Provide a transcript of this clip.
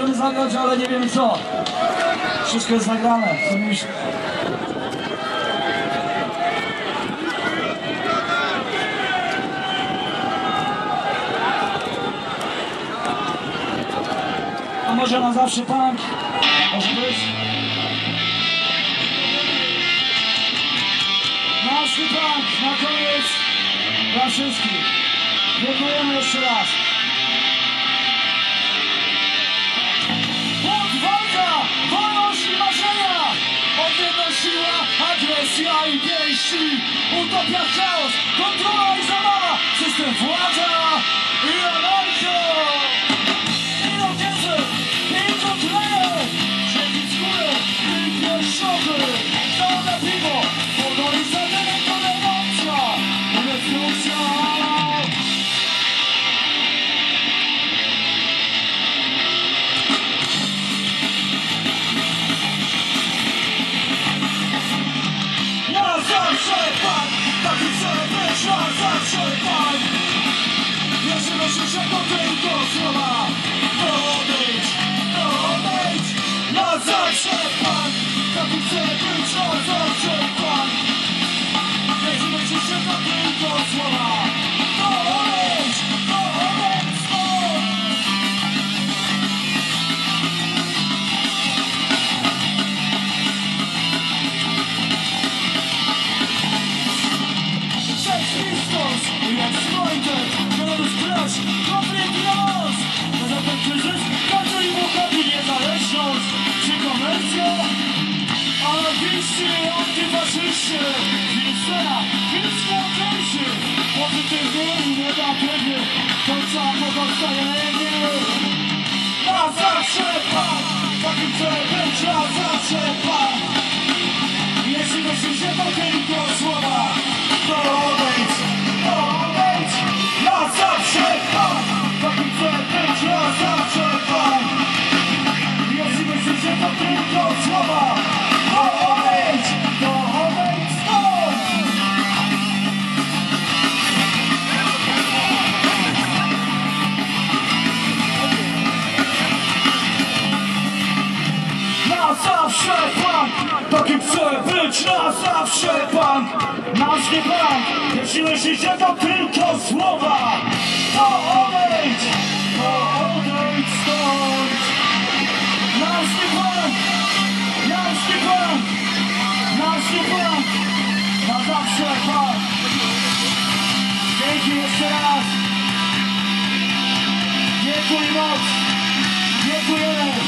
możemy zagrać, ale nie wiemy co. Wszystko jest nagrane. A może na zawsze punk? Może być? Nasz punk na koniec dla wszystkich. Dziękujemy jeszcze raz. Odwaga, wolność i marzenia, odmienna siła, agresja i pięści, utopia, chaos, kontrola i zabawa, system władza i anarchia. Irokezy, inkontleje, ziemi z góry, i pierwszowy, pełne piwo, podoli zadanie tolerancja, destrukcja. Taki chcę być, na zawsze pan. Jeśli myślisz, że to tylko słowa, to odejdź, na zawsze pan. Taki chcę być, na zawsze pan. Jeśli myślisz, że to tylko słowa, to odejdź, stąd. Jak słońce, wielony splash, konflikt i los. Za ten kryzys każdy im uchodzi niezależność. Czy komercja? Anarchiści, antyfaszyści, Filistera, filmskłonczejszy, pozytywny i negatywny, końca pozostajemy. Na zawsze pan, takim chcę być, na zawsze pan. Jeśli myślisz, że to tylko słowa, to odejdź, na zawsze pan. Takim chcę być, na zawsze pan. Jeśli myślisz, że to tylko słowa, to odejdź, stąd. Na zawsze pan, takim chcę być, na zawsze pan. Nasz nie pan, jeśli myślisz, że to tylko słowa, to odejdź stąd. Nasz nie pan, na zawsze pan. Dzięki jeszcze raz. Dziękuję moc, dziękujemy.